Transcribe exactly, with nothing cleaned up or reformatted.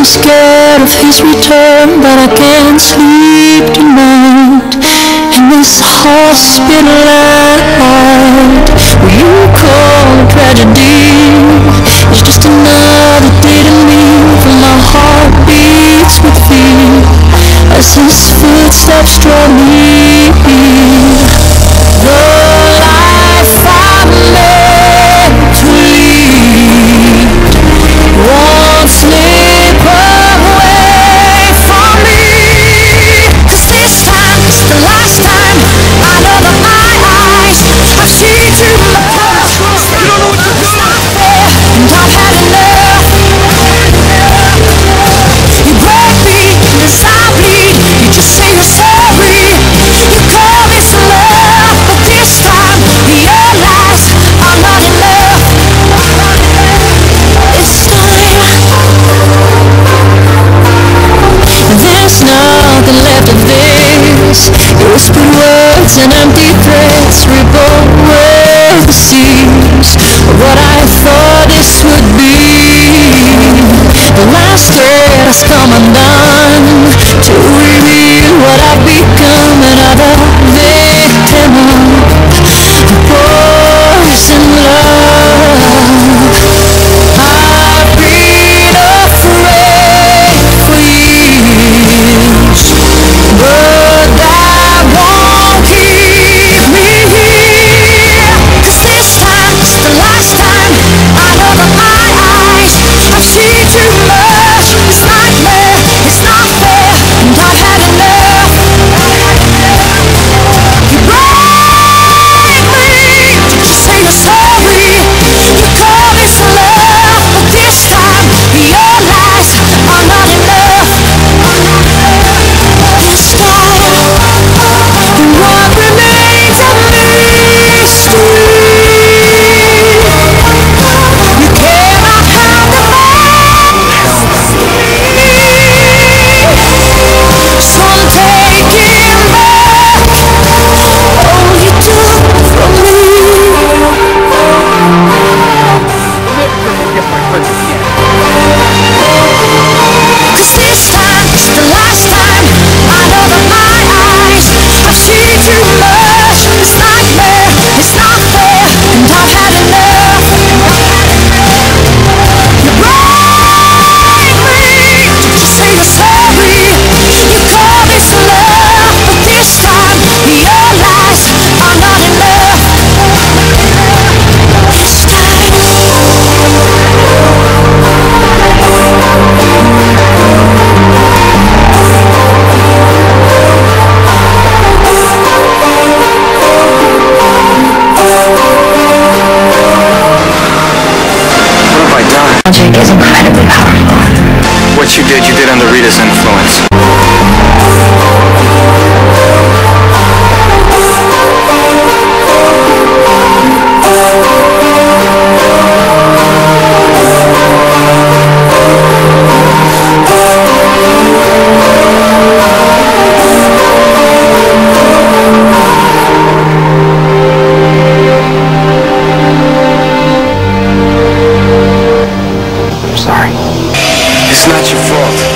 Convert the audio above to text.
I'm scared of his return, but I can't sleep tonight in this hospital light. What you call tragedy is just another day to me, for my heart beats with fear as his footsteps draw me. The life I'm meant to lead won't slip away from me, 'cause this time is the last time. I know that my eyes have seen too much. You don't know what you're doing, and I've had enough. You break me as I bleed. You just say you're sorry. You call me some love, but this time realize I'm not enough. It's time. There's nothing left of this. Your whispered words and empty threats ripple over the seas of what I thought this would be. The last thread has come undone to reveal what I've become, another victim of poison love. I've been afraid for years, but that won't keep me here. 'Cause this time is the last time. I know that my eyes have seen too much. This nightmare is not fair, and I've had enough. You break me, you say you're sorry. You call me some love, but this time realize I'm not enough. This time, what remains a mystery. You cannot have the so I'm taking back all you took from me. Cause this time is the last time. I know that my eyes have seen too much. This nightmare is not fair, and I've had enough. You break me, you say you're sorry. You call me some love, but this time realize I'm not enough. This time. What have I done? Magic is incredibly powerful. What you did, you did under Rita's influence. I'm sorry. It's not your fault.